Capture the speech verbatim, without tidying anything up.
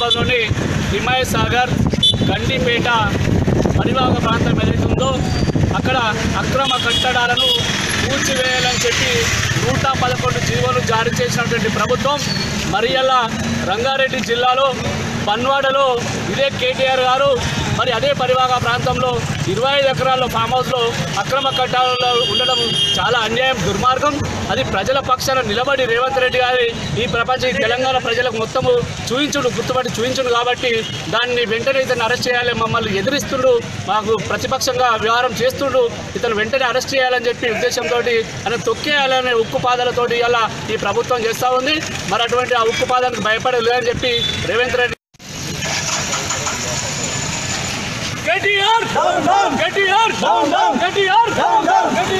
సమీపంలోని హిమాయత్ సాగర్ గండిపేట పరివాహక ప్రాంతం ఏదైతే ఉందో అక్కడ అక్రమ కట్టడాలను కూల్చివేయాలని చెప్పి నూట పదకొండు జీవోలు జారీ చేసినటువంటి ప్రభుత్వం మరి అలా రంగారెడ్డి జిల్లాలో పన్వాడలో ఇదే కేటీఆర్ గారు మరి అదే పరివాహక ప్రాంతంలో ఇరవై ఐదు ఎకరాల ఫామ్ హౌస్లో అక్రమ కట్టాలలో ఉండడం చాలా అన్యాయం, దుర్మార్గం. అది ప్రజల పక్షాన నిలబడి రేవంత్ రెడ్డి గారి ఈ ప్రపంచ తెలంగాణ ప్రజలకు మొత్తము చూయించుడు గుర్తుపట్టి చూయించుడు కాబట్టి దాన్ని వెంటనే ఇతను అరెస్ట్ చేయాలి, మమ్మల్ని ఎదిరిస్తుడు, మాకు ప్రతిపక్షంగా వ్యవహారం చేస్తుడు, ఇతను వెంటనే అరెస్ట్ చేయాలని చెప్పి ఉద్దేశంతో ఆయన తొక్కేయాలనే ఉక్కు పాదాలతోటి ఇలా ఈ ప్రభుత్వం చేస్తూ ఉంది. మరి అటువంటి ఆ ఉక్కు పాదానికి భయపడలేదని చెప్పి రేవంత్ రెడ్డి కేటీఆర్ కేటీఆర్ కేటీఆర్